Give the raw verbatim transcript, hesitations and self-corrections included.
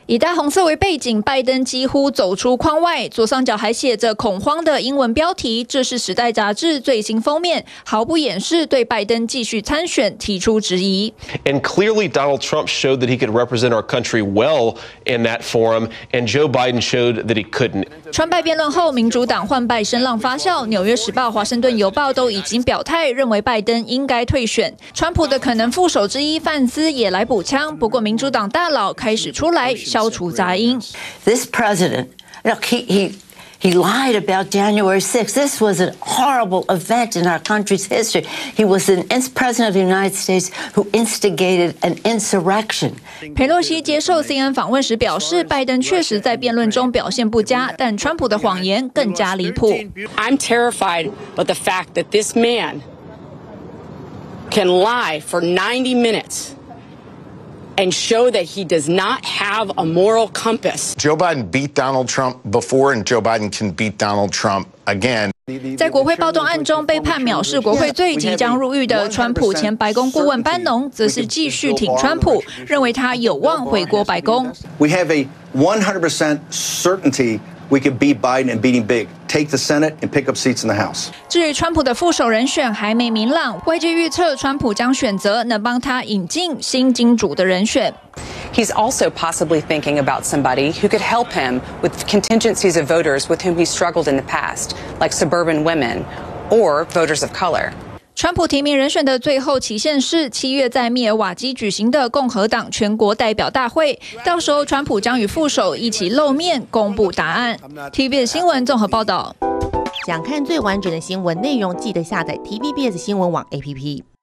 以大红色为背景，拜登几乎走出框外，左上角还写着恐慌的英文标题。这是《时代》杂志最新封面，毫不掩饰对拜登继续参选提出质疑。 And clearly, Donald Trump showed that he could represent our country well in that forum, and Joe Biden showed that he couldn't. 川拜辩论后，民主党换拜声浪发酵，《纽约时报》、《华盛顿邮报》都已经表态，认为拜登应该退选。川普的可能副手之一范斯也来补枪，不过民主党大佬开始出来消除杂音。 This president, look, he he he lied about January sixth. This was a horrible event in our country's history. He was an president of the United States who instigated an insurrection. 佩洛西接受 C N N 访问时表示，拜登确实在辩论中表现不佳，但川普的谎言更加离谱。 I'm terrified of the fact that this man can lie for ninety minutes. And show that he does not have a moral compass. Joe Biden beat Donald Trump before, and Joe Biden can beat Donald Trump again. 在国会暴动案中被判藐视国会罪、即将入狱的川普前白宫顾问班农，则是继续挺川普，认为他有望回国白宫。 We have a one hundred percent certainty we can beat Biden and beat him big. Take the Senate and pick up seats in the House. 至于川普的副手人选还没明朗，外界预测川普将选择能帮他引进新金主的人选。 He's also possibly thinking about somebody who could help him with contingencies of voters with whom he struggled in the past, like suburban women or voters of color. 川普提名人选的最后期限是七月在密尔瓦基举行的共和党全国代表大会，到时候川普将与副手一起露面公布答案。T V B S 新闻综合报道。 想看最完整的新闻内容，记得下载 T V B S 新闻网 A P P。